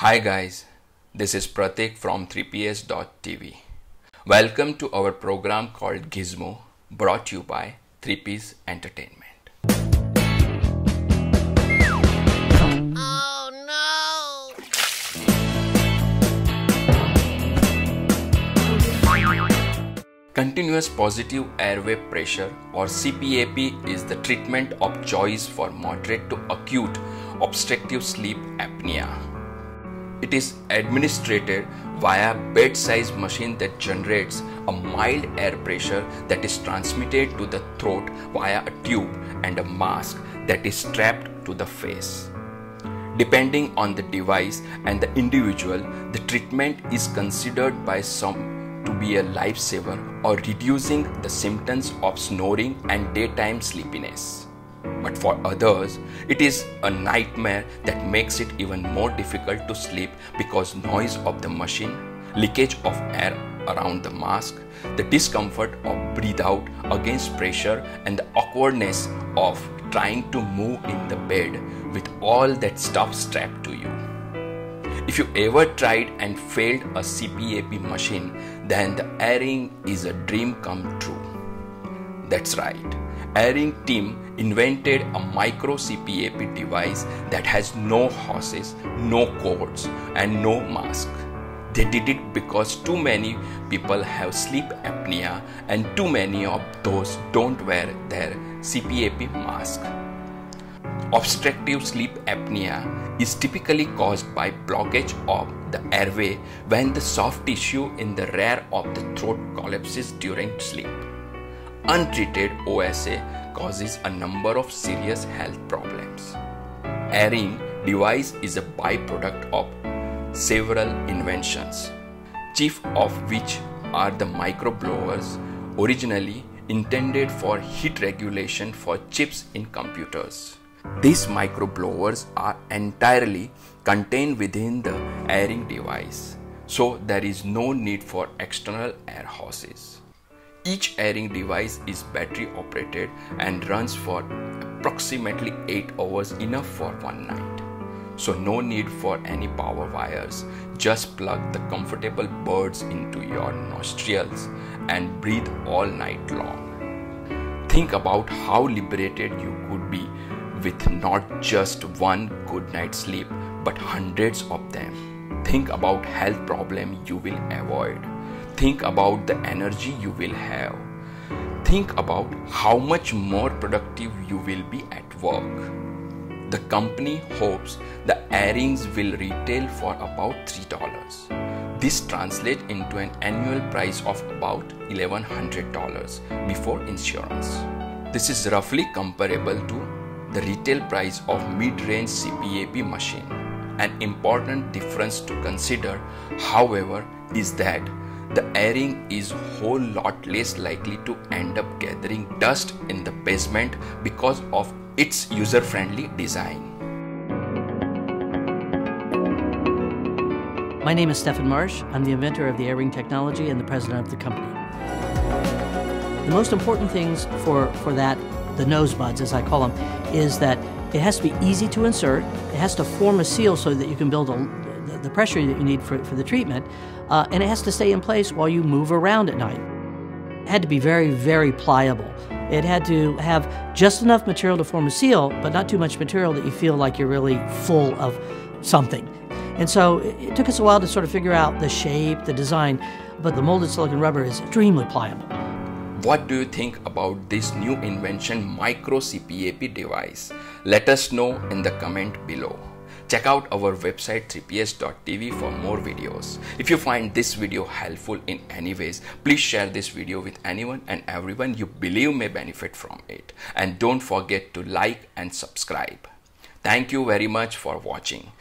Hi guys, this is Pratik from 3ps.tv. Welcome to our program called Gizmo, brought to you by 3Ps Entertainment. Oh no! Continuous positive airway pressure or CPAP is the treatment of choice for moderate to acute obstructive sleep apnea. It is administered via bed-sized machine that generates a mild air pressure that is transmitted to the throat via a tube and a mask that is strapped to the face. Depending on the device and the individual, the treatment is considered by some to be a lifesaver or reducing the symptoms of snoring and daytime sleepiness. But for others, it is a nightmare that makes it even more difficult to sleep because noise of the machine, leakage of air around the mask, the discomfort of breathe out against pressure, and the awkwardness of trying to move in the bed with all that stuff strapped to you. If you ever tried and failed a CPAP machine, then the AirRing is a dream come true. That's right. AirRing team invented a micro CPAP device that has no hoses, no cords, and no mask. They did it because too many people have sleep apnea and too many of those don't wear their CPAP mask. Obstructive sleep apnea is typically caused by blockage of the airway when the soft tissue in the rear of the throat collapses during sleep. Untreated OSA causes a number of serious health problems. AirRing device is a byproduct of several inventions, chief of which are the microblowers, originally intended for heat regulation for chips in computers. These microblowers are entirely contained within the AirRing device, so there is no need for external air hoses. Each AirRing device is battery operated and runs for approximately 8 hours, enough for one night. So no need for any power wires, just plug the comfortable buds into your nostrils and breathe all night long. Think about how liberated you could be with not just one good night's sleep, but hundreds of them. Think about health problems you will avoid. Think about the energy you will have. Think about how much more productive you will be at work. The company hopes the AirRings will retail for about $3. This translates into an annual price of about $1,100 before insurance. This is roughly comparable to the retail price of mid-range CPAP machine. An important difference to consider, however, is that the AirRing is a whole lot less likely to end up gathering dust in the basement because of its user-friendly design. My name is Stefan Marsh. I'm the inventor of the AirRing technology and the president of the company. The most important things for that, the nose buds as I call them, is that it has to be easy to insert, it has to form a seal so that you can build the pressure that you need for the treatment, and it has to stay in place while you move around at night. It had to be very, very pliable. It had to have just enough material to form a seal, but not too much material that you feel like you're really full of something. And so it took us a while to sort of figure out the shape, the design, but the molded silicon rubber is extremely pliable. What do you think about this new invention, micro CPAP device? Let us know in the comment below. Check out our website 3ps.tv for more videos. If you find this video helpful in any ways, please share this video with anyone and everyone you believe may benefit from it. And don't forget to like and subscribe. Thank you very much for watching.